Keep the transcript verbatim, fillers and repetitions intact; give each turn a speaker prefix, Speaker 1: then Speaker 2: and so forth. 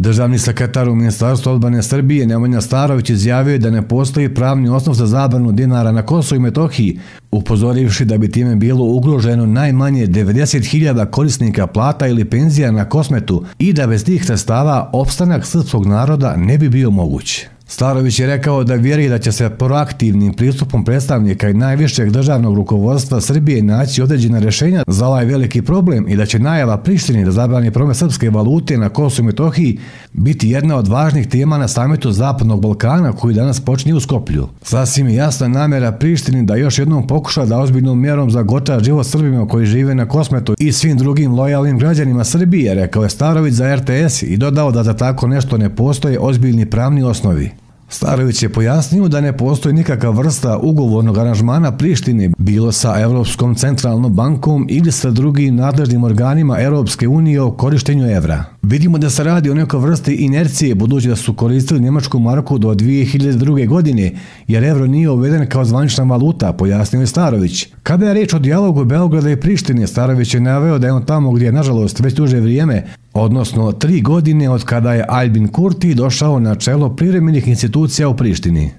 Speaker 1: Državni sekretar u Ministarstvu odbrane Srbije Nemanja Starović izjavio je da ne postoji pravni osnov za zabranu dinara na Kosovu i Metohiji, upozorivši da bi time bilo ugroženo najmanje devedeset hiljada korisnika plata ili penzija na Kosmetu i da bez tih sredstava opstanak srpskog naroda ne bi bio moguć. Starović je rekao da vjeruje da će se proaktivnim pristupom predstavnika i najvišeg državnog rukovodstva Srbije naći određena rješenja za ovaj veliki problem i da će najava Prištini da zabrani promet srpske valute na Kosovu i Metohiji biti jedna od važnih tema na samitu Zapadnog Balkana koji danas počinje u Skoplju. Sasvim je jasna namjera Prištini da još jednom pokuša da ozbiljnom mjerom zagota život Srbima koji žive na Kosmetu i svim drugim lojalnim građanima Srbije, rekao je Starović za R T S i dodao da za tako nešto ne postoje ozbiljni pravni osnovi. Starović je pojasnio da ne postoji nikakva vrsta ugovornog aranžmana Prištine, bilo sa Europskom centralnom bankom ili sa drugim nadležnim organima Europske unije o korištenju evra. Vidimo da se radi o nekoj vrsti inercije budući da su koristili njemačku marku do dvije hiljade druge. godine, jer evro nije uveden kao zvanična valuta, pojasnio je Starović. Kada je reč o dijalogu Beograda i Prištine, Starović je naveo da je on tamo gdje je nažalost već duže vrijeme, odnosno tri godine od kada je Albin Kurti došao na čelo privremenih institucija u Prištini.